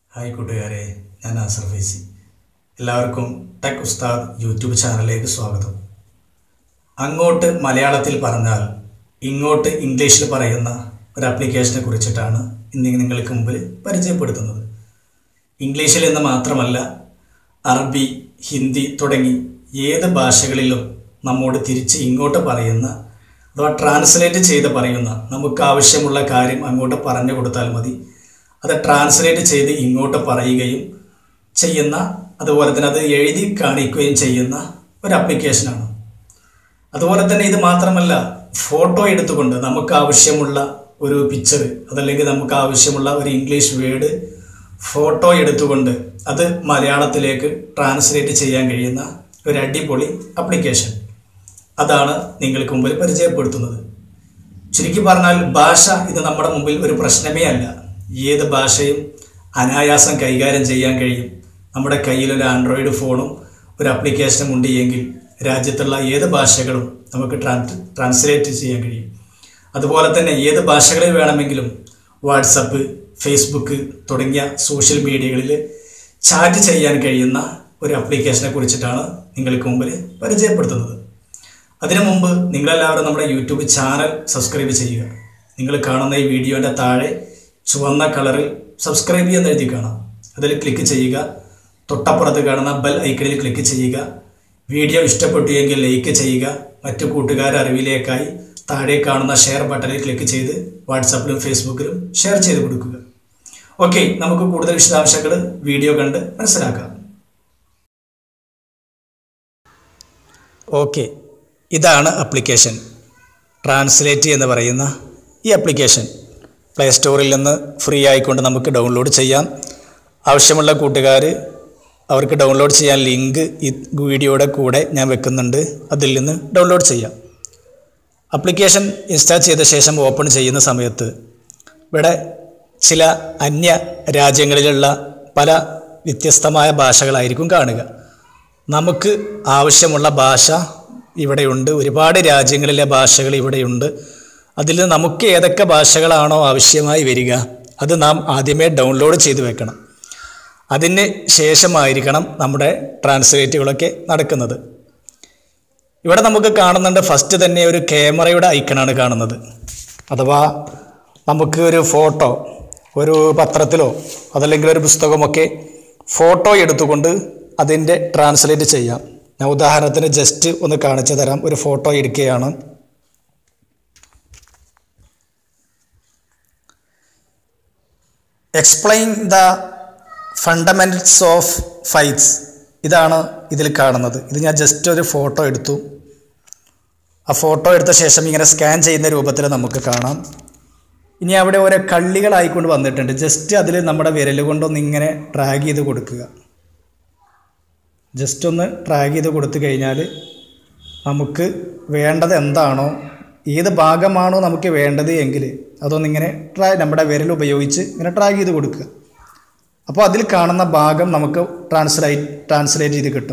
Hi കൂട്ടുകാരെ, ഞാൻ നാസർ ഫൈസി. എല്ലാവർക്കും ടെക് ഉസ്താദ് യൂട്യൂബ് ചാനലിലേക്ക് സ്വാഗതം. അങ്ങോട്ട് മലയാളത്തിൽ പറഞ്ഞാൽ ഇങ്ങോട്ട് ഇംഗ്ലീഷിൽ പറയുന്ന ഒരു ആപ്ലിക്കേഷനെ കുറിച്ചിട്ടാണ് ഇന്ന് നിങ്ങൾക്ക് മുമ്പിൽ പരിചയപ്പെടുത്തുന്നത്. ഇംഗ്ലീഷിൽ എന്ന് മാത്രമല്ല, അറബി, ഹിന്ദി തുടങ്ങി ഏത് ഭാഷകളിലും നമ്മോട് തിരിച്ച് ഇങ്ങോട്ട് പറയുന്ന അഥവാ ട്രാൻസ്ലേറ്റ് ചെയ്ത് പറയുന്ന, നമുക്ക് ആവശ്യമുള്ള കാര്യം അങ്ങോട്ട് പറഞ്ഞു കൊടുത്താൽ മതി, അത് ട്രാൻസ്ലേറ്റ് ചെയ്ത് ഇങ്ങോട്ട് പറയുകയും ചെയ്യുന്ന, അതുപോലെ തന്നെ അത് എഴുതി കാണിക്കുകയും ചെയ്യുന്ന ഒരു ആപ്ലിക്കേഷനാണ്. അതുപോലെ തന്നെ ഇത് മാത്രമല്ല, ഫോട്ടോ എടുത്തുകൊണ്ട് നമുക്ക് ആവശ്യമുള്ള ഒരു പിക്ചർ അതല്ലെങ്കിൽ നമുക്ക് ആവശ്യമുള്ള ഒരു ഇംഗ്ലീഷ് വേർഡ് ഫോട്ടോ എടുത്തുകൊണ്ട് അത് മലയാളത്തിലേക്ക് ട്രാൻസ്ലേറ്റ് ചെയ്യാൻ കഴിയുന്ന ഒരു അടിപൊളി ആപ്ലിക്കേഷൻ. അതാണ് നിങ്ങൾക്ക് മുമ്പിൽ പരിചയപ്പെടുത്തുന്നത്. ചുരുക്കി പറഞ്ഞാൽ ഭാഷ ഇത് നമ്മുടെ മുമ്പിൽ ഒരു പ്രശ്നമേ അല്ല. ഏത് ഭാഷയും അനായാസം കൈകാര്യം ചെയ്യാൻ കഴിയും. നമ്മുടെ കയ്യിലൊരു ആൻഡ്രോയിഡ് ഫോണും ഒരു ആപ്ലിക്കേഷനും ഉണ്ട് എങ്കിൽ രാജ്യത്തുള്ള ഏത് ഭാഷകളും നമുക്ക് ട്രാൻസ്ലേറ്റ് ചെയ്യാൻ കഴിയും. അതുപോലെ തന്നെ ഏത് ഭാഷകളിൽ വേണമെങ്കിലും വാട്സപ്പ്, ഫേസ്ബുക്ക് തുടങ്ങിയ സോഷ്യൽ മീഡിയകളിൽ ചാറ്റ് ചെയ്യാൻ കഴിയുന്ന ഒരു ആപ്ലിക്കേഷനെ കുറിച്ചിട്ടാണ് നിങ്ങൾക്ക് മുമ്പിൽ പരിചയപ്പെടുത്തുന്നത്. അതിനു മുമ്പ് നിങ്ങളെല്ലാവരും നമ്മുടെ യൂട്യൂബ് ചാനൽ സബ്സ്ക്രൈബ് ചെയ്യുക. നിങ്ങൾ കാണുന്ന ഈ വീഡിയോൻ്റെ താഴെ ചുവന്ന കളറിൽ സബ്സ്ക്രൈബ് ചെയ്യുന്ന എഴുതി കാണാം. അതിൽ ക്ലിക്ക് ചെയ്യുക. തൊട്ടപ്പുറത്ത് കാണുന്ന ബെൽ ഐക്കണിൽ ക്ലിക്ക് ചെയ്യുക. വീഡിയോ ഇഷ്ടപ്പെട്ടു എങ്കിൽ ലൈക്ക് ചെയ്യുക. മറ്റു കൂട്ടുകാരുടെ അറിവിലേക്കായി താഴെ കാണുന്ന ഷെയർ ബട്ടണിൽ ക്ലിക്ക് ചെയ്ത് വാട്സാപ്പിലും ഫേസ്ബുക്കിലും ഷെയർ ചെയ്ത് കൊടുക്കുക. ഓക്കെ, നമുക്ക് കൂടുതൽ വിശദാംശങ്ങൾ വീഡിയോ കണ്ട് മനസ്സിലാക്കാം. ഓക്കെ, ഇതാണ് ആപ്ലിക്കേഷൻ. ട്രാൻസ്ലേറ്റ് എന്ന് പറയുന്ന ഈ ആപ്ലിക്കേഷൻ പ്ലേ സ്റ്റോറിൽ നിന്ന് ഫ്രീ ആയിക്കൊണ്ട് നമുക്ക് ഡൗൺലോഡ് ചെയ്യാം. ആവശ്യമുള്ള കൂട്ടുകാർ അവർക്ക് ഡൗൺലോഡ് ചെയ്യാൻ ലിങ്ക് ഈ വീഡിയോയുടെ കൂടെ ഞാൻ വെക്കുന്നുണ്ട്. അതിൽ നിന്ന് ഡൗൺലോഡ് ചെയ്യാം. ആപ്ലിക്കേഷൻ ഇൻസ്റ്റാൾ ചെയ്ത ശേഷം ഓപ്പൺ ചെയ്യുന്ന സമയത്ത് ഇവിടെ ചില അന്യ രാജ്യങ്ങളിലുള്ള പല വ്യത്യസ്തമായ ഭാഷകളായിരിക്കും കാണുക. നമുക്ക് ആവശ്യമുള്ള ഭാഷ ഇവിടെയുണ്ട്. ഒരുപാട് രാജ്യങ്ങളിലെ ഭാഷകൾ ഇവിടെയുണ്ട്. അതിൽ നമുക്ക് ഏതൊക്കെ ഭാഷകളാണോ ആവശ്യമായി വരിക അത് നാം ആദ്യമേ ഡൗൺലോഡ് ചെയ്ത് വെക്കണം. അതിന് ശേഷമായിരിക്കണം നമ്മുടെ ട്രാൻസ്ലേറ്റുകളൊക്കെ നടക്കുന്നത്. ഇവിടെ നമുക്ക് കാണുന്നുണ്ട്, ഫസ്റ്റ് തന്നെ ഒരു ക്യാമറയുടെ ഐക്കണാണ് കാണുന്നത്. അഥവാ നമുക്ക് ഒരു ഫോട്ടോ, ഒരു പത്രത്തിലോ അതല്ലെങ്കിൽ ഒരു പുസ്തകമൊക്കെ ഫോട്ടോ എടുത്തുകൊണ്ട് അതിൻ്റെ ട്രാൻസ്ലേറ്റ് ചെയ്യാം. ഞാൻ ഉദാഹരണത്തിന് ജസ്റ്റ് ഒന്ന് കാണിച്ചു തരാം. ഒരു ഫോട്ടോ എടുക്കുകയാണ്. Explain the fundamentals of fights, ഇതാണ് ഇതിൽ കാണുന്നത്. ഇത് ഞാൻ ജസ്റ്റ് ഒരു ഫോട്ടോ എടുത്തു. ആ ഫോട്ടോ എടുത്ത ശേഷം ഇങ്ങനെ സ്കാൻ ചെയ്യുന്ന രൂപത്തിൽ നമുക്ക് കാണാം. ഇനി അവിടെ ഓരോ കള്ളികളായിക്കൊണ്ട് വന്നിട്ടുണ്ട്. ജസ്റ്റ് അതിൽ നമ്മുടെ വിരൽ കൊണ്ടൊന്ന് ഇങ്ങനെ ഡ്രാഗ് ചെയ്ത് കൊടുക്കുക. ജസ്റ്റ് ഒന്ന് ഡ്രാഗ് ചെയ്ത് കൊടുത്തു കഴിഞ്ഞാൽ നമുക്ക് വേണ്ടത് എന്താണോ, ഏത് ഭാഗമാണോ നമുക്ക് വേണ്ടത് എങ്കിൽ അതൊന്നിങ്ങനെ നമ്മുടെ വിരൽ ഉപയോഗിച്ച് ഇങ്ങനെ ഡ്രാഗ് ചെയ്ത് കൊടുക്കുക. അപ്പോൾ അതിൽ കാണുന്ന ഭാഗം നമുക്ക് ട്രാൻസ്ലേറ്റ് ചെയ്ത് കിട്ടും.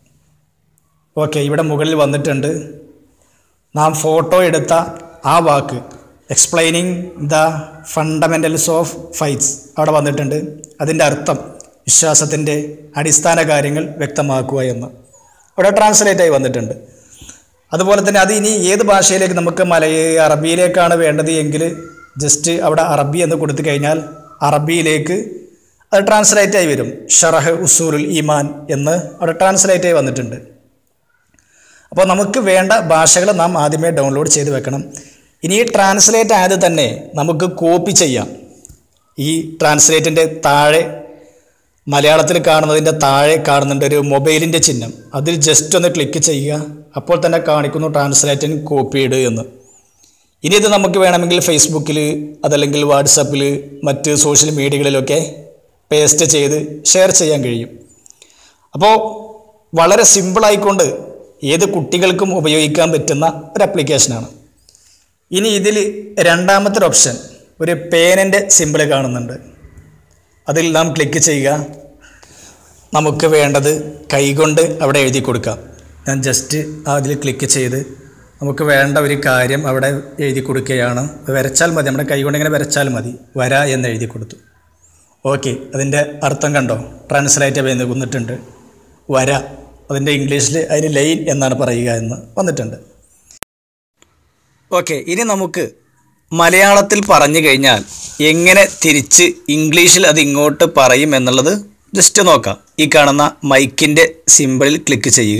ഓക്കെ, ഇവിടെ മുകളിൽ വന്നിട്ടുണ്ട്. നാം ഫോട്ടോ എടുത്ത ആ വാക്ക് explaining the fundamentals of fights അവിടെ വന്നിട്ടുണ്ട്. അതിൻ്റെ അർത്ഥം വിശ്വാസത്തിൻ്റെ അടിസ്ഥാന കാര്യങ്ങൾ വ്യക്തമാക്കുക എന്ന് അവിടെ ട്രാൻസ്ലേറ്റായി വന്നിട്ടുണ്ട്. അതുപോലെ തന്നെ അത് ഇനി ഏത് ഭാഷയിലേക്ക് നമുക്ക് അറബിയിലേക്കാണ് വേണ്ടത് എങ്കിൽ ജസ്റ്റ് അവിടെ അറബി എന്ന് കൊടുത്തു കഴിഞ്ഞാൽ അറബിയിലേക്ക് അത് ട്രാൻസ്ലേറ്റായി വരും. ഷറഹ് ഉസൂലുൽ ഈമാൻ എന്ന് അവിടെ ട്രാൻസ്ലേറ്റായി വന്നിട്ടുണ്ട്. അപ്പോൾ നമുക്ക് വേണ്ട ഭാഷകൾ നാം ആദ്യമേ ഡൗൺലോഡ് ചെയ്ത് വെക്കണം. ഇനി ഈ ട്രാൻസ്ലേറ്റ് ആയത് തന്നെ നമുക്ക് കോപ്പി ചെയ്യാം. ഈ ട്രാൻസ്ലേറ്റിൻ്റെ താഴെ മലയാളത്തിൽ കാണുന്നതിൻ്റെ താഴെ കാണുന്നുണ്ട് ഒരു മൊബൈലിൻ്റെ ചിഹ്നം. അതിൽ ജസ്റ്റ് ഒന്ന് ക്ലിക്ക് ചെയ്യുക. അപ്പോൾ തന്നെ കാണിക്കുന്നു ട്രാൻസ്ലേറ്റിന് കോപ്പിയിട് എന്ന്. ഇനി ഇത് നമുക്ക് വേണമെങ്കിൽ ഫേസ്ബുക്കിൽ അതല്ലെങ്കിൽ വാട്സപ്പിൽ മറ്റ് സോഷ്യൽ മീഡിയകളിലൊക്കെ പേസ്റ്റ് ചെയ്ത് ഷെയർ ചെയ്യാൻ കഴിയും. അപ്പോൾ വളരെ സിമ്പിളായിക്കൊണ്ട് ഏത് കുട്ടികൾക്കും ഉപയോഗിക്കാൻ പറ്റുന്ന ഒരു ആപ്ലിക്കേഷനാണ്. ഇനി ഇതിൽ രണ്ടാമത്തെ ഓപ്ഷൻ ഒരു പേനൻ്റെ സിമ്പിൾ കാണുന്നുണ്ട്. അതിൽ നാം ക്ലിക്ക് ചെയ്യുക. നമുക്ക് വേണ്ടത് കൈകൊണ്ട് അവിടെ എഴുതി കൊടുക്കാം. ഞാൻ ജസ്റ്റ് അതിൽ ക്ലിക്ക് ചെയ്ത് നമുക്ക് വേണ്ട ഒരു കാര്യം അവിടെ എഴുതി കൊടുക്കുകയാണ്. വരച്ചാൽ മതി, നമ്മുടെ കൈ കൊണ്ട് ഇങ്ങനെ വരച്ചാൽ മതി. വര എന്ന് എഴുതി കൊടുത്തു. ഓക്കെ, അതിൻ്റെ അർത്ഥം കണ്ടോ? ട്രാൻസ്ലേറ്റ് ചെയ്യുന്ന വന്നിട്ടുണ്ട്. വര, അതിൻ്റെ ഇംഗ്ലീഷിൽ അതിന് ലൈൻ എന്നാണ് പറയുക എന്ന് വന്നിട്ടുണ്ട്. ഓക്കെ, ഇനി നമുക്ക് മലയാളത്തിൽ പറഞ്ഞു കഴിഞ്ഞാൽ എങ്ങനെ തിരിച്ച് ഇംഗ്ലീഷിൽ അത് ഇങ്ങോട്ട് പറയും എന്നുള്ളത് ജസ്റ്റ് നോക്കാം. ഈ കാണുന്ന മൈക്കിൻ്റെ സിമ്പിളിൽ ക്ലിക്ക് ചെയ്യുക.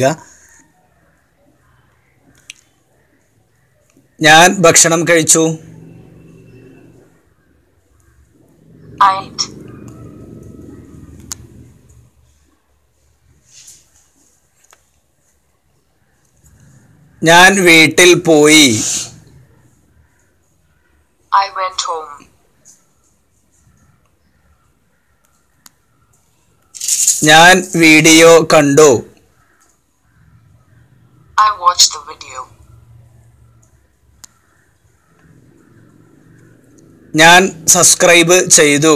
ഞാൻ ഭക്ഷണം കഴിച്ചു. ഞാൻ വീട്ടിൽ പോയി. I went home. ഞാൻ വീഡിയോ കണ്ടു. I watched the video. ഞാൻ സബ്സ്ക്രൈബ് ചെയ്തു.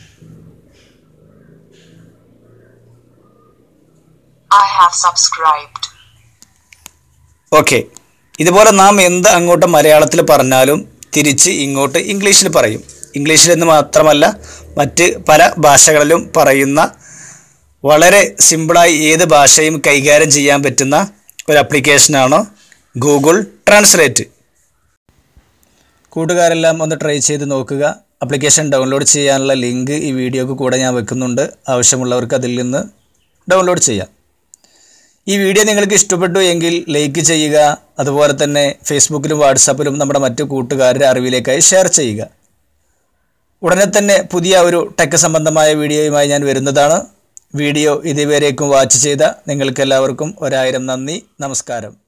I have subscribed. ഓക്കെ, ഇതുപോലെ നാം എന്ത് അങ്ങോട്ട് മലയാളത്തിൽ പറഞ്ഞാലും തിരിച്ച് ഇങ്ങോട്ട് ഇംഗ്ലീഷിൽ പറയും. ഇംഗ്ലീഷിൽ എന്ന് മാത്രമല്ല മറ്റ് പല ഭാഷകളിലും പറയുന്ന വളരെ സിമ്പിളായി ഏത് ഭാഷയും കൈകാര്യം ചെയ്യാൻ പറ്റുന്ന ഒരു ആപ്ലിക്കേഷനാണ് ഗൂഗിൾ ട്രാൻസ്ലേറ്റ്. കൂട്ടുകാരെല്ലാം ഒന്ന് ട്രൈ ചെയ്ത് നോക്കുക. ആപ്ലിക്കേഷൻ ഡൗൺലോഡ് ചെയ്യാനുള്ള ലിങ്ക് ഈ വീഡിയോക്ക് കൂടെ ഞാൻ വെക്കുന്നുണ്ട്. ആവശ്യമുള്ളവർക്ക് അതിൽ നിന്ന് ഡൗൺലോഡ് ചെയ്യാം. ഈ വീഡിയോ നിങ്ങൾക്ക് ഇഷ്ടപ്പെട്ടു എങ്കിൽ ലൈക്ക് ചെയ്യുക. അതുപോലെ തന്നെ ഫേസ്ബുക്കിലും വാട്സാപ്പിലും നമ്മുടെ മറ്റു കൂട്ടുകാരുടെ അറിവിലേക്കായി ഷെയർ ചെയ്യുക. ഉടനെ തന്നെ പുതിയ ഒരു ടെക് സംബന്ധമായ വീഡിയോയുമായി ഞാൻ വരുന്നതാണ്. വീഡിയോ ഇതുവരേക്കും വാച്ച് ചെയ്ത നിങ്ങൾക്കെല്ലാവർക്കും 1000 നന്ദി. നമസ്കാരം.